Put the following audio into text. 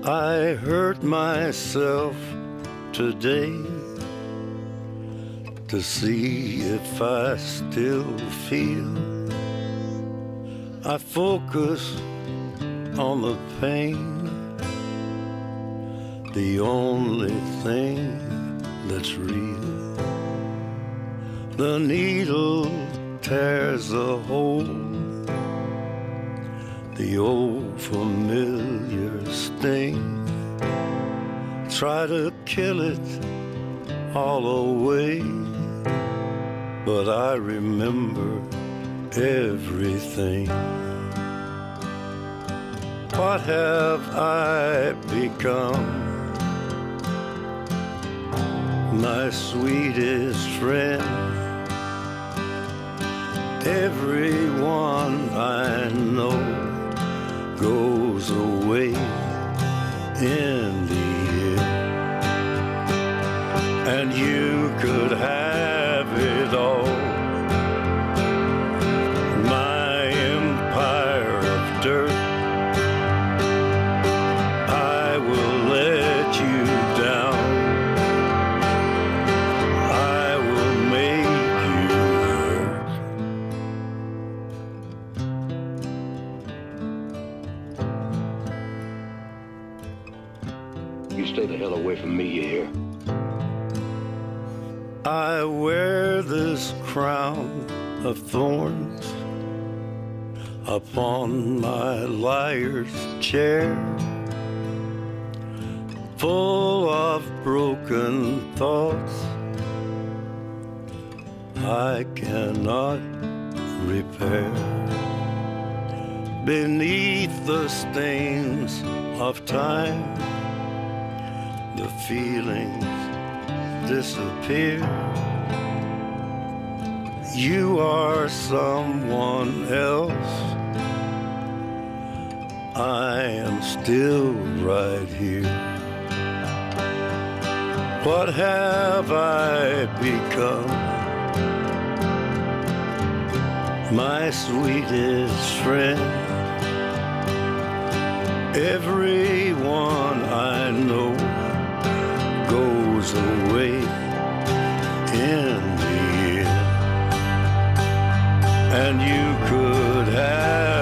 I hurt myself today to see if I still feel. I focus on the pain, the only thing that's real. The needle tears a hole, the old familiar sting. Try to kill it all away, but I remember everything. What have I become? My sweetest friend. Everyone I know goes away in the end, and you could have it all. My empire of dirt, I will let you down. I will make you hurt. You stay the hell away from me, you hear? I wear this crown of thorns upon my liar's chair, full of broken thoughts I cannot repair. Beneath the stains of time, the feelings disappear. You are someone else. I am still right here. What have I become? My sweetest friend. Everyone I know goes away in the end, and you could have